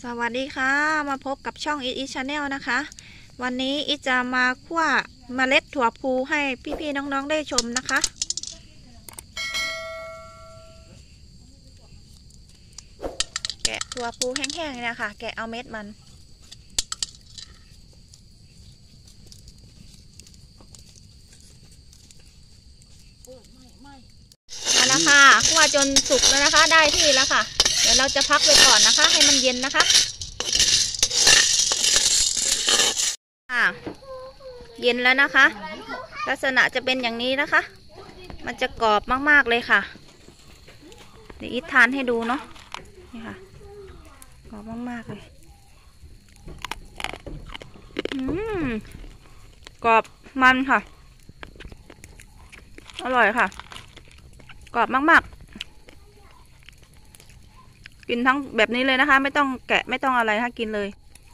สวัสดีค่ะมาพบกับช่องอีชาแนลนะคะวันนี้อีจะมาคั่วเมล็ดถั่วพูให้พี่ๆน้องๆได้ชมนะคะแกะถั่วพูแห้งๆเนี่ยค่ะแกะเอาเม็ดมันมาแล้วค่ะคั่วจนสุกแล้วนะคะได้ที่แล้วค่ะเดี๋ยวเราจะพักไว้ก่อนนะคะให้มันเย็นนะคะเย็นแล้วนะคะลักษณะจะเป็นอย่างนี้นะคะมันจะกรอบมากๆเลยค่ะเดี๋ยวอีททานให้ดูเนาะนี่ค่ะกรอบมากๆเลยกรอบมันค่ะอร่อยค่ะกรอบมากๆกินทั้งแบบนี้เลยนะคะไม่ต้องแกะไม่ต้องอะไรค่ะกินเลย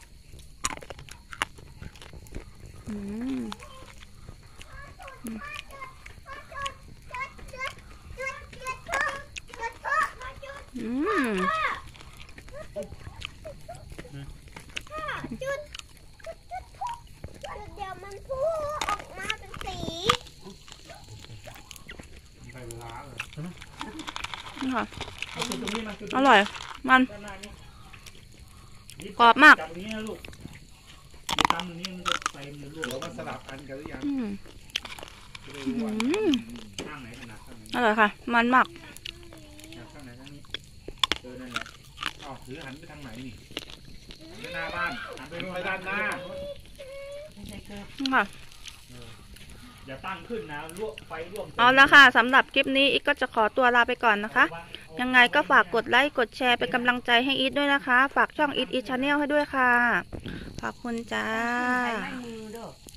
เดี๋ยวมันพูออกมาเป็นสีนี่ค่ะอร่อยมันกรอบมากเราสลับกันกันหรือยังอร่อยค่ะมันมากข้างไหนข้างนี้นั่นแหละหรือหันไปทางไหนนี่ไปหน้าบ้านหันไปด้านหน้าค่ะอย่าตั้งขึ้นนะไฟร่วมเอาละค่ะสำหรับคลิปนี้อีทก็จะขอตัวลาไปก่อนนะคะยังไงก็ฝากกดไลค์กดแชร์เป็นกำลังใจให้อีทด้วยนะคะฝากช่องอีทชาแนลให้ด้วยค่ะขอบคุณจ้า